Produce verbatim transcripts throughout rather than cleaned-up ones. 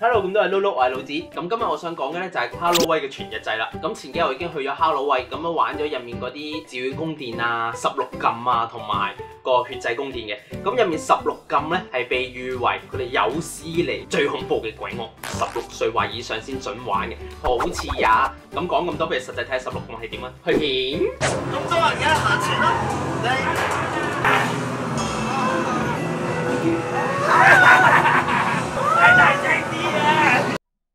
Hello， 咁都係 Lulu， 我係老子。咁今日我想講嘅咧就係 Halloween 嘅全日制啦。咁前幾日我已經去咗 Halloween，咁樣玩咗入面嗰啲自願宮殿啊、十六禁啊，同埋個血祭宮殿嘅。咁入面十六禁咧係被譽為佢哋有史以嚟最恐怖嘅鬼屋，十六歲或以上先準玩嘅。好似呀，咁講咁多，不如實際睇下十六禁係點啊？去片。 咁多人嘅，行前啦，你大聲啲啊！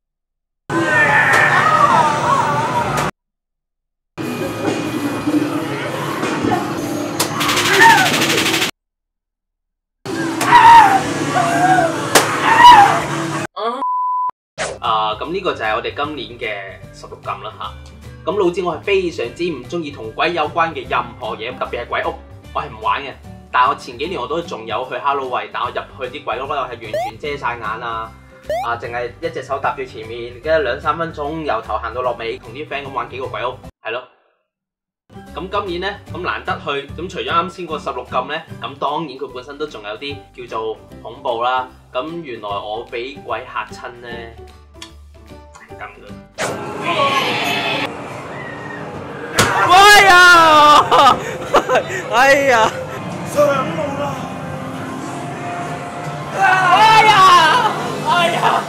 啊，咁呢個就係我哋今年嘅十六禁啦吓。咁老子我係非常之唔中意同鬼有關嘅任何嘢，特別係鬼屋，我係唔玩嘅。但係我前幾年我都仲有去 Halloween， 但我入去啲鬼屋嗰度係完全遮晒眼啊！啊，淨係一隻手搭住前面，跟住兩三分鐘由頭行到落尾，同啲 friend 咁玩幾個鬼屋，係咯。咁今年呢，咁難得去，咁除咗啱先個十六禁呢，咁當然佢本身都仲有啲叫做恐怖啦。咁原來我俾鬼嚇親呢，係咁嘅。哎呀！哎呀！ 上路啦！ 哎呀！哎呀！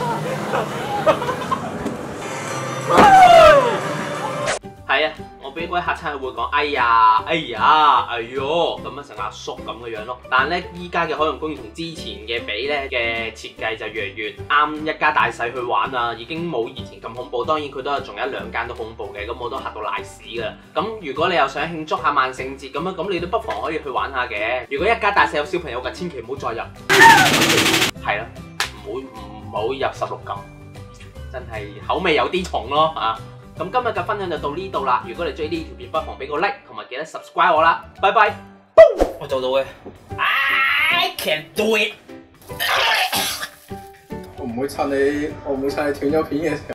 係啊，我俾鬼嚇親，佢會講哎呀、哎呀、哎喲咁樣成阿叔咁嘅樣咯。但係咧，依家嘅海洋公園同之前嘅比咧嘅設計就越嚟越啱一家大細去玩啊，已經冇以前咁恐怖。當然佢都係仲有一兩間都恐怖嘅，咁我都嚇到賴屎噶。咁如果你又想慶祝下萬聖節咁樣，咁你都不妨可以去玩下嘅。如果一家大細有小朋友嘅，千祈唔好再入。係啦，唔好唔好入十六禁，真係口味有啲重咯啊！咁今日嘅分享就到呢度啦。如果你中意呢條片，不妨俾個 like 同埋記得 subscribe 我啦。拜拜。我做到嘅。I can do it。 我唔會趁你，我唔會趁你斷咗片嘅時候。